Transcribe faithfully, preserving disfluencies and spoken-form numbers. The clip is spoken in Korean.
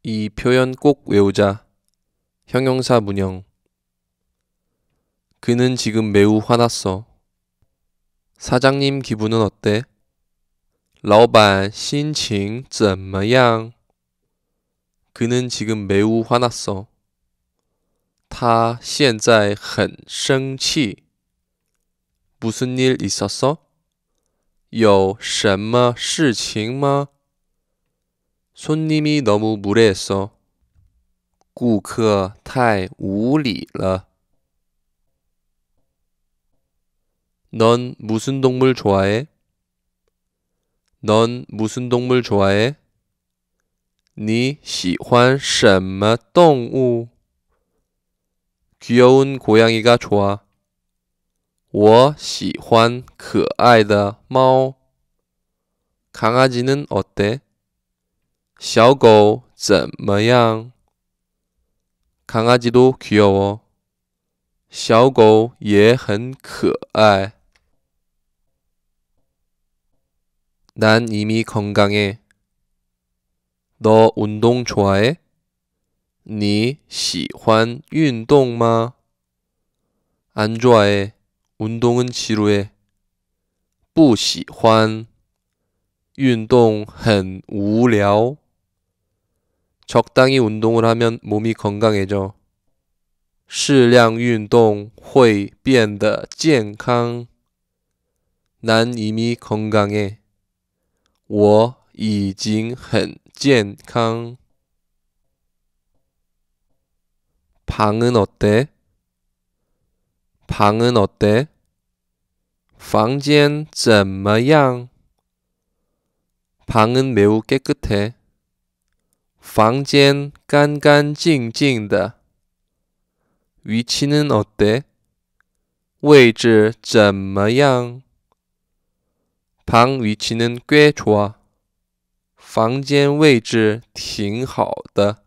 이 표현 꼭 외우자. 형용사 문형. 그는 지금 매우 화났어. 사장님 기분은 어때? 老板心情怎么样? 그는 지금 매우 화났어. 他现在很生气. 무슨 일 있었어? 有什么事情吗? 손님이 너무 무례했어. 顾客太无礼了. 넌 무슨 동물 좋아해? 넌 무슨 동물 좋아해? 你喜欢什么动物? 귀여운 고양이가 좋아. 我喜欢可爱的猫. 강아지는 어때? 小狗怎么样? 강아지도 귀여워. 小狗也很可爱. 난 이미 건강해. 너 운동 좋아해? 你喜欢运动吗? 안 좋아해. 운동은 지루해. 不喜欢. 运动很无聊. 적당히 운동을 하면 몸이 건강해져. 适量运动会变得健康. 난 이미 건강해. 我已经很健康. 방은 어때? 방은 어때? 房间怎么样? 방은 매우 깨끗해. 房间干干净净的. 위치는 어때? 位置怎么样? 방 위치는 꽤 좋아. 房间位置挺好的.